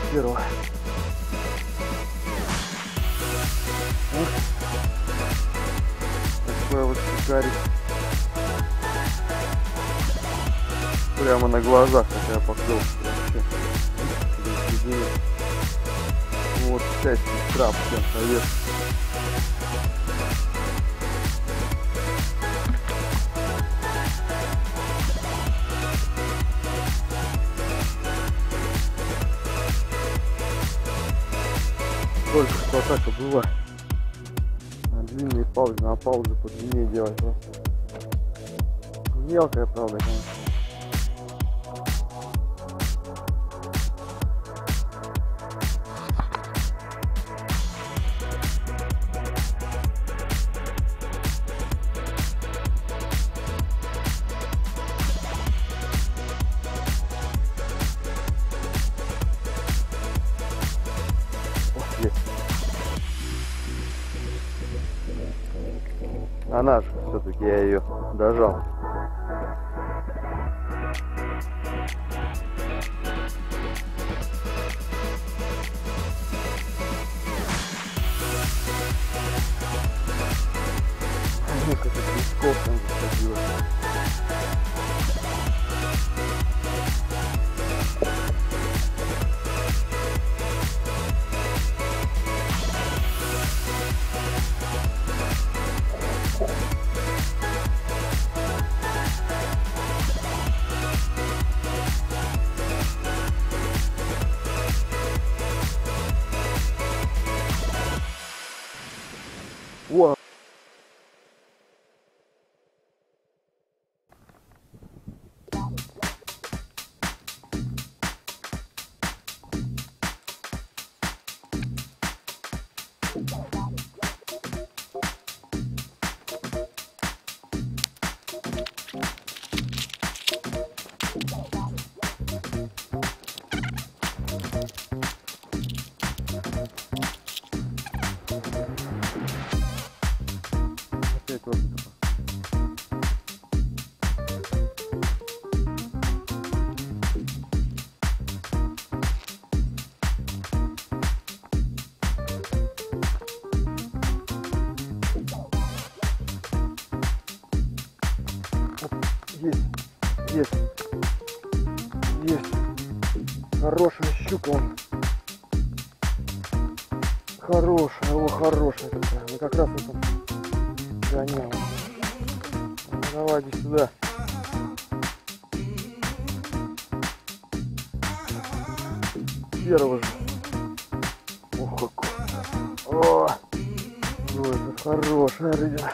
первая. Такой вот шикарик. Прямо на глазах такая поклевка. Вот 5 краб всем совет. Только что атака была. На длинные паузы, на паузу по длине делать просто. Мелкая, правда, конечно. Она же все-таки, я ее дожал. Несколько песков там заходило. О! Опять вот это. Есть. Хорошая щука. Хорошая, хорошая такая. Мы как раз это гонял. Ну, давай, иди сюда. Первый же. Ох, какой. О, это хорошая рыба.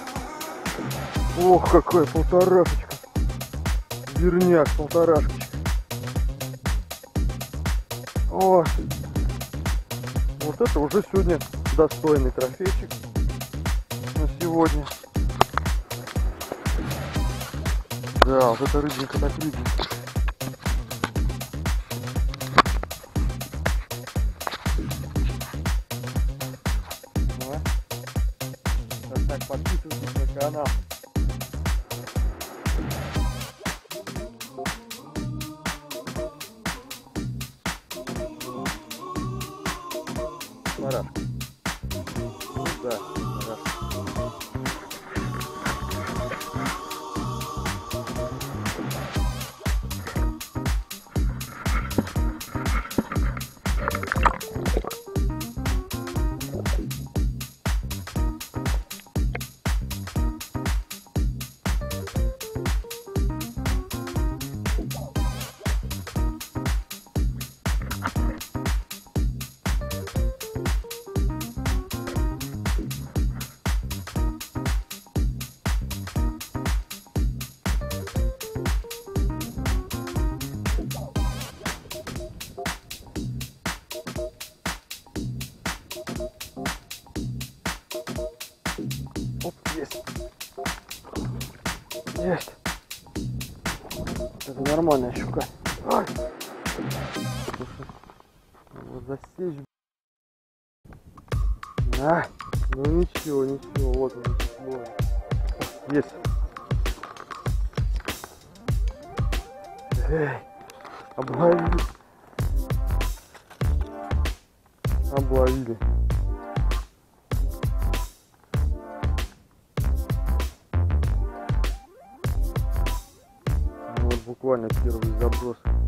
Ох, какой, полторашечка. Верняк, полторашечка. О, вот это уже сегодня достойный трофейчик на сегодня. Да, вот эта рыбинка так рыбинка. Так, подписывайтесь на канал. Парашка. Да, парашка. Оп, есть. Есть. Это нормальная щука. Ай. Вот засечь. А, ну ничего, вот он. Есть. Эй, облови. Обловили. Ну вот буквально первый заброс.